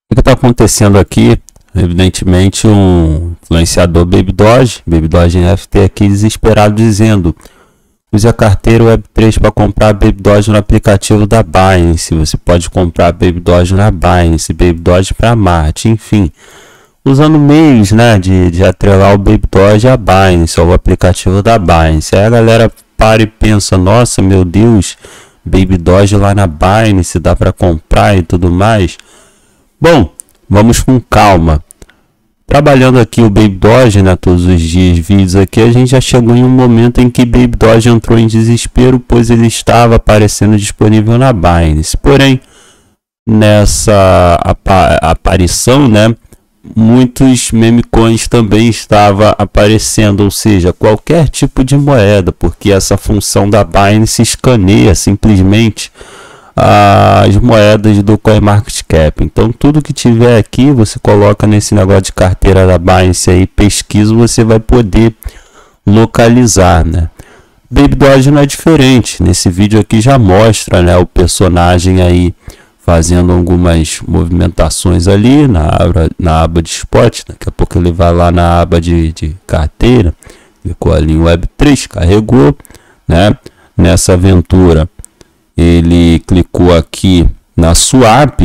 O que está acontecendo aqui? Evidentemente, um influenciador Baby Doge NFT aqui desesperado dizendo: use a carteira Web3 para comprar Baby Doge no aplicativo da Binance. Você pode comprar Baby Doge na Binance, Baby Doge para Marte, enfim, usando meios, né, de atrelar o Baby Doge à Binance, ao aplicativo da Binance. Aí a galera para e pensa: nossa, meu Deus, Baby Doge lá na Binance dá para comprar e tudo mais. Bom, vamos com calma. Trabalhando aqui o Baby Doge, né, todos os dias, vídeos aqui, a gente já chegou em um momento em que Baby Doge entrou em desespero, pois ele estava aparecendo disponível na Binance. Porém, nessa aparição, né, muitos meme coins também estavam aparecendo, ou seja, qualquer tipo de moeda, porque essa função da Binance escaneia simplesmente as moedas do CoinMarketCap. Então tudo que tiver aqui você coloca nesse negócio de carteira da Binance aí, pesquisa, você vai poder localizar, né? Baby Doge não é diferente. Nesse vídeo aqui já mostra, né, o personagem aí fazendo algumas movimentações ali na aba de spot. Daqui a pouco ele vai lá na aba de carteira, clicou ali em Web3, carregou, né? Nessa aventura ele clicou aqui na swap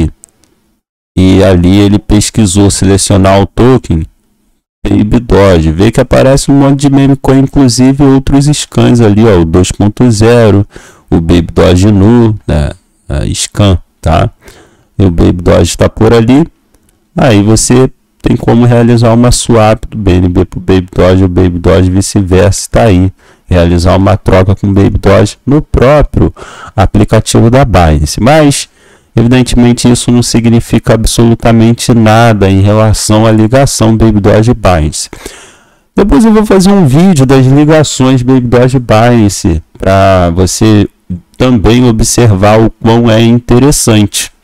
e ali ele pesquisou selecionar o token Baby Doge. Vê que aparece um monte de meme coin, inclusive outros scans ali, ó, o 2.0, o Baby Doge nu, né, scan, tá? E o Baby Doge está por ali. Aí você tem como realizar uma swap do BNB para o Baby Doge, o Baby Doge vice-versa, está aí. Realizar uma troca com o Baby Doge no próprio aplicativo da Binance. Mas, evidentemente, isso não significa absolutamente nada em relação à ligação Baby Doge e Binance. Depois eu vou fazer um vídeo das ligações Baby Doge e Binance para você também observar o quão é interessante.